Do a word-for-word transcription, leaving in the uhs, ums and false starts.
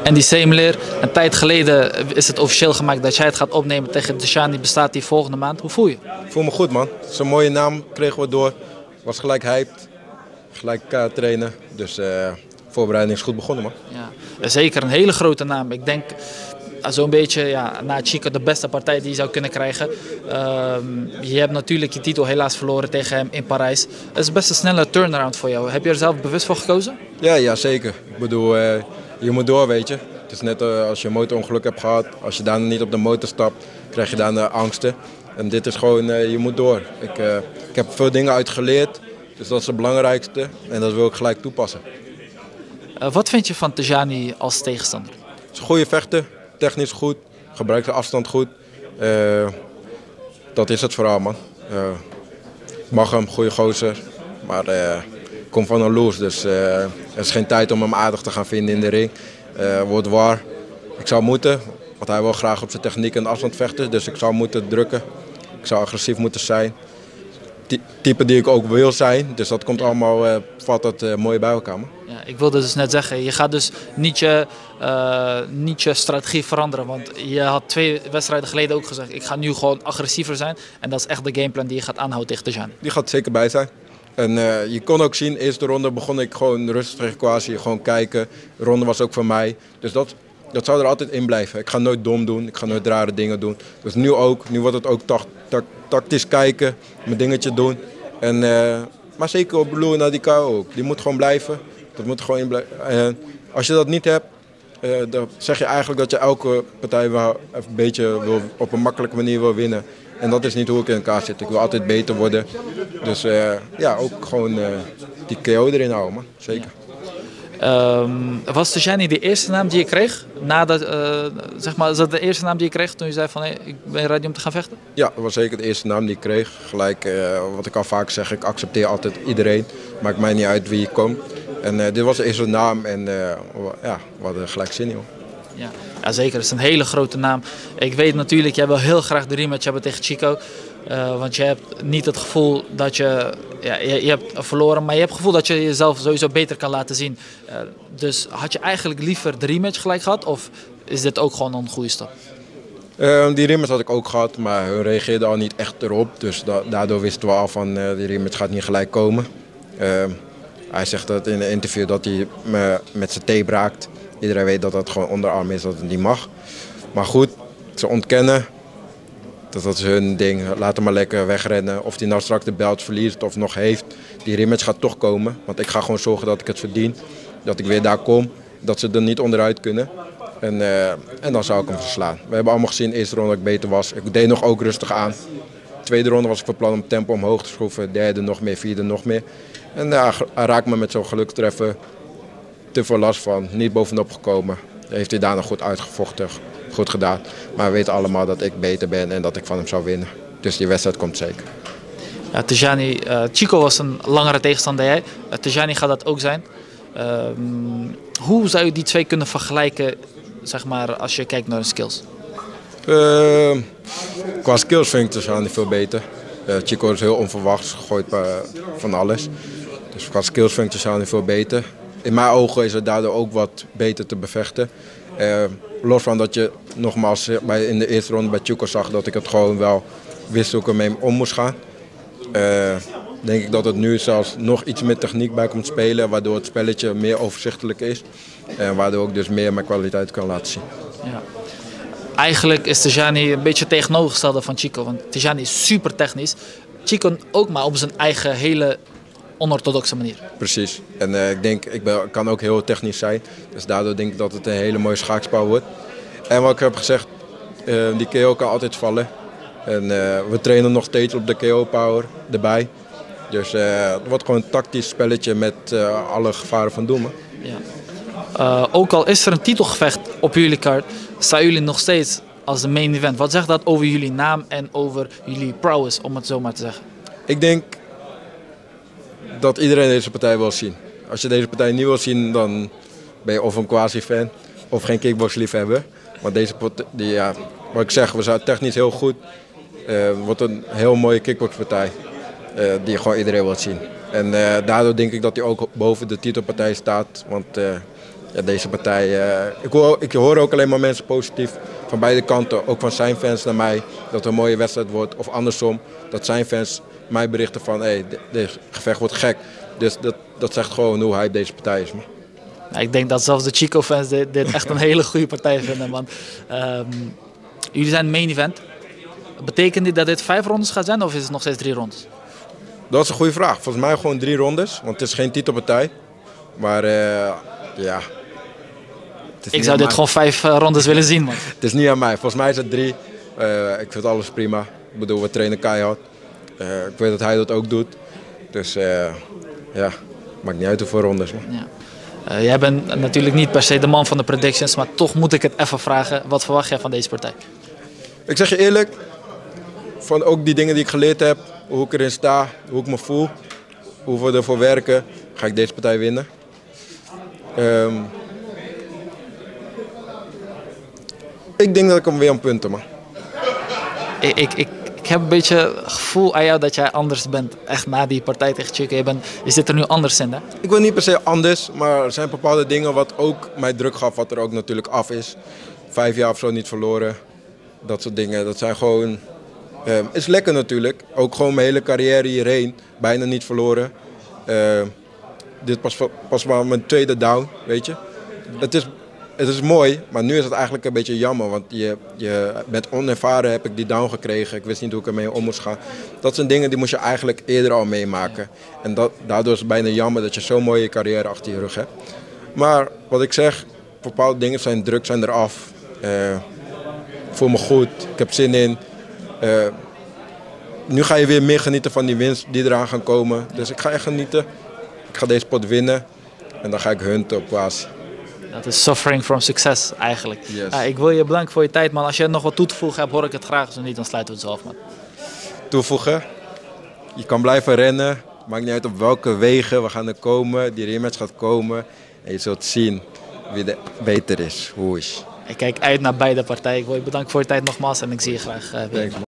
Andy Semler, een tijd geleden is het officieel gemaakt dat jij het gaat opnemen tegen Tijani Bastati die volgende maand. Hoe voel je? Ik voel me goed, man. Zo'n mooie naam kregen we door. Was gelijk hyped. Gelijk uh, trainen. Dus de uh, voorbereiding is goed begonnen, man. Ja, zeker een hele grote naam. Ik denk zo'n beetje ja, na Chico de beste partij die je zou kunnen krijgen. Uh, je hebt natuurlijk je titel helaas verloren tegen hem in Parijs. Het is best een snelle turnaround voor jou. Heb je er zelf bewust voor gekozen? Ja, ja zeker. Ik bedoel, uh, je moet door, weet je. Het is net uh, als je een motorongeluk hebt gehad. Als je daarna niet op de motor stapt, krijg je daarna angsten. En dit is gewoon, uh, je moet door. Ik, uh, ik heb veel dingen uitgeleerd. Dus dat is het belangrijkste. En dat wil ik gelijk toepassen. Uh, wat vind je van Tijani als tegenstander? Het is een goede vechter. Technisch goed. Gebruikt de afstand goed. Uh, dat is het verhaal, man. Uh, mag hem, goede gozer. Maar uh, ik kom van een loose. Dus uh, er is geen tijd om hem aardig te gaan vinden in de ring. Uh, wordt waar. Ik zou moeten. Want hij wil graag op zijn techniek en afstand vechten. Dus ik zou moeten drukken. Ik zou agressief moeten zijn. Type die ik ook wil zijn. Dus dat komt allemaal, uh, valt dat uh, mooi bij elkaar, man. Ja, ik wilde dus net zeggen, je gaat dus niet je, uh, niet je strategie veranderen. Want je had twee wedstrijden geleden ook gezegd, ik ga nu gewoon agressiever zijn. En dat is echt de gameplan die je gaat aanhouden tegen Tijani. Die gaat zeker bij zijn. En uh, je kon ook zien, de eerste ronde begon ik gewoon rustig tegen Kwasi, gewoon kijken. De ronde was ook voor mij. Dus dat, dat zou er altijd in blijven. Ik ga nooit dom doen, ik ga nooit rare dingen doen. Dus nu ook, nu wordt het ook tact, tact, tactisch kijken, mijn dingetje doen. En, uh, maar zeker op Blue naar die K O ook. Die moet gewoon blijven. Dat moet gewoon in blijven. En als je dat niet hebt, uh, dan zeg je eigenlijk dat je elke partij wel een beetje wil, op een makkelijke manier wil winnen. En dat is niet hoe ik in elkaar zit. Ik wil altijd beter worden. Dus uh, ja, ook gewoon uh, die K O erin houden, man. Zeker. Ja. Um, was Tijani de eerste naam die je kreeg? Nadat, uh, zeg maar, is dat de eerste naam die je kreeg toen je zei van hey, ik ben ready om te gaan vechten? Ja, dat was zeker de eerste naam die ik kreeg. Gelijk, uh, wat ik al vaak zeg, ik accepteer altijd iedereen. Maakt mij niet uit wie je komt. En uh, dit was de eerste naam en uh, ja, we hadden gelijk zin in. Hoor. Ja. Ja, zeker. Het is een hele grote naam. Ik weet natuurlijk, jij wil heel graag de rematch hebben tegen Chico. Uh, want je hebt niet het gevoel dat je, ja, je... Je hebt verloren, maar je hebt het gevoel dat je jezelf sowieso beter kan laten zien. Uh, dus had je eigenlijk liever de rematch gelijk gehad? Of is dit ook gewoon een goede stap? Uh, die rematch had ik ook gehad, maar hun reageerden al niet echt erop. Dus da daardoor wisten we al van uh, die rematch gaat niet gelijk komen. Uh, hij zegt dat in een interview dat hij me met zijn tape raakt. Iedereen weet dat dat gewoon onderarm is, dat het niet mag. Maar goed, ze ontkennen. Dat, dat is hun ding. Laat hem maar lekker wegrennen. Of hij nou straks de belt verliest of nog heeft. Die rematch gaat toch komen. Want ik ga gewoon zorgen dat ik het verdien. Dat ik weer daar kom. Dat ze er niet onderuit kunnen. En, uh, en dan zou ik hem verslaan. We hebben allemaal gezien in de eerste ronde dat ik beter was. Ik deed nog ook rustig aan. De tweede ronde was ik van plan om tempo omhoog te schroeven. Derde nog meer, vierde nog meer. En uh, hij raakt me met zo'n gelukstreffer. Te veel last van, niet bovenop gekomen. Heeft hij daarna goed uitgevochten, goed gedaan. Maar we weten allemaal dat ik beter ben en dat ik van hem zou winnen. Dus die wedstrijd komt zeker. Ja, Tijani, uh, Chico was een langere tegenstander dan jij. Uh, Tijani gaat dat ook zijn. Uh, hoe zou je die twee kunnen vergelijken, zeg maar, als je kijkt naar de skills? Uh, qua skills vind ik Tijani veel beter. Uh, Chico is heel onverwachts, gooit uh, van alles. Dus qua skills vind ik Tijani veel beter. In mijn ogen is het daardoor ook wat beter te bevechten. Uh, los van dat je nogmaals bij, in de eerste ronde bij Chico zag dat ik het gewoon wel wist hoe ik ermee om moest gaan. Uh, denk ik dat het nu zelfs nog iets meer techniek bij komt spelen, waardoor het spelletje meer overzichtelijk is. En waardoor ik dus meer mijn kwaliteit kan laten zien. Ja. Eigenlijk is Tijani een beetje tegenovergestelde van Chico, want Tijani is super technisch. Chico ook maar op zijn eigen hele onorthodoxe manier. Precies. En uh, ik denk, ik ben, kan ook heel technisch zijn. Dus daardoor denk ik dat het een hele mooie schaakspel wordt. En wat ik heb gezegd, uh, die K O kan altijd vallen. En uh, we trainen nog steeds op de K O-power erbij. Dus uh, het wordt gewoon een tactisch spelletje met uh, alle gevaren van doen. Ja. Uh, ook al is er een titelgevecht op jullie kaart, staan jullie nog steeds als de main event. Wat zegt dat over jullie naam en over jullie prowess, om het zo maar te zeggen? Ik denk dat iedereen deze partij wil zien. Als je deze partij niet wil zien, dan ben je of een quasi-fan of geen kickboxliefhebber. Maar deze die, ja, wat ik zeg, we zijn technisch heel goed. Uh, het wordt een heel mooie kickboxpartij uh, die gewoon iedereen wil zien. En uh, daardoor denk ik dat hij ook boven de titelpartij staat. Want uh, ja, deze partij... Uh, ik, hoor, ik hoor ook alleen maar mensen positief van beide kanten. Ook van zijn fans naar mij, dat het een mooie wedstrijd wordt. Of andersom, dat zijn fans mij berichten van... Hey, dit gevecht wordt gek. Dus dat, dat zegt gewoon hoe hype deze partij is, man. Ik denk dat zelfs de Chico-fans dit, dit echt een hele goede partij vinden. Want, um, jullie zijn main event. Betekent dit dat dit vijf rondes gaat zijn of is het nog steeds drie rondes? Dat is een goede vraag. Volgens mij gewoon drie rondes, want het is geen titelpartij. Maar uh, ja... Ik zou dit gewoon vijf uh, rondes willen zien, man. Het is niet aan mij. Volgens mij is het drie. Uh, ik vind alles prima. Ik bedoel, we trainen keihard. Uh, ik weet dat hij dat ook doet. Dus uh, ja, maakt niet uit hoeveel rondes, man. Ja. Uh, jij bent natuurlijk niet per se de man van de predictions, maar toch moet ik het even vragen. Wat verwacht jij van deze partij? Ik zeg je eerlijk, van ook die dingen die ik geleerd heb, hoe ik erin sta, hoe ik me voel, hoe we ervoor werken, ga ik deze partij winnen. Um, ik denk dat ik hem weer aan punten, man. Ik, ik, ik, ik heb een beetje het gevoel aan jou dat jij anders bent, echt na die partij tegen Chico. Je bent, is dit er nu anders in, hè? Ik wil niet per se anders, maar er zijn bepaalde dingen wat ook mij druk gaf, wat er ook natuurlijk af is. Vijf jaar of zo niet verloren, dat soort dingen. Dat zijn gewoon... Uh, is lekker natuurlijk, ook gewoon mijn hele carrière hierheen, bijna niet verloren. Uh, dit was pas maar mijn tweede down, weet je. Het is, het is mooi, maar nu is het eigenlijk een beetje jammer, want je, je bent onervaren, heb ik die down gekregen. Ik wist niet hoe ik ermee om moest gaan. Dat zijn dingen die moest je eigenlijk eerder al meemaken. En dat, daardoor is het bijna jammer dat je zo'n mooie carrière achter je rug hebt. Maar wat ik zeg, bepaalde dingen zijn druk, zijn eraf. Uh, ik voel me goed, ik heb zin in. Uh, nu ga je weer meer genieten van die winst die eraan gaan komen. Dus ik ga echt genieten. Ik ga deze pot winnen en dan ga ik hunten op Kwasi. Dat is suffering from success eigenlijk. Yes. Uh, ik wil je bedanken voor je tijd, man. Als je nog wat toe te voegen hebt, hoor ik het graag. Als niet, dan sluiten we het zo af, man. Toevoegen. Je kan blijven rennen. Maakt niet uit op welke wegen we gaan er komen. Die rematch gaat komen. En je zult zien wie er beter is. Hoe is. Ik kijk uit naar beide partijen. Ik wil je bedanken voor je tijd nogmaals en ik zie je graag uh, weer.